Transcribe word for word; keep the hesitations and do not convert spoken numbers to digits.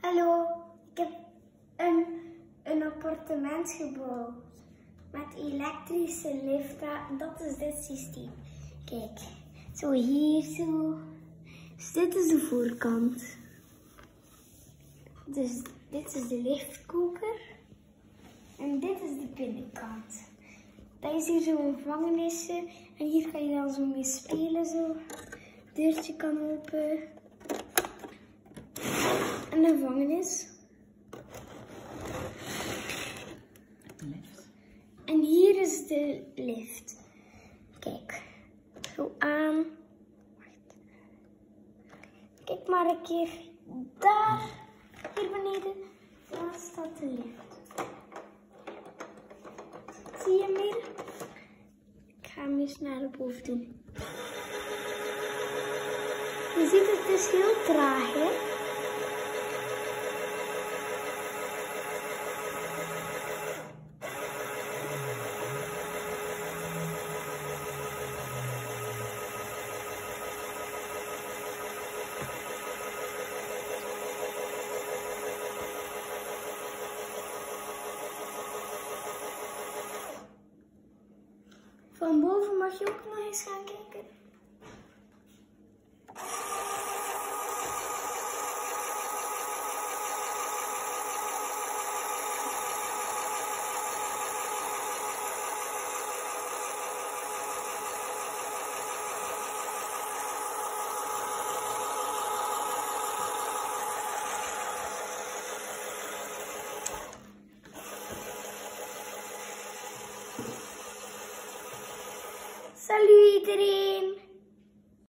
Hallo, ik heb een, een appartement gebouwd met elektrische liften. Dat is dit systeem. Kijk, zo hier zo. Dus dit is de voorkant. Dus dit is de liftkoker. En dit is de binnenkant. Dat is hier zo'n gevangenisje. En hier kan je dan zo mee spelen. Zo. Het deurtje kan open. En de gevangenis. Lift. En hier is de lift. Kijk, zo aan. Wacht. Kijk maar een keer daar, hier beneden. Daar staat de lift. Zie je hem hier? Ik ga hem eens naar boven doen. Je ziet het is heel traag, hè? Van boven mag je ook nog eens gaan kijken. Salut iedereen!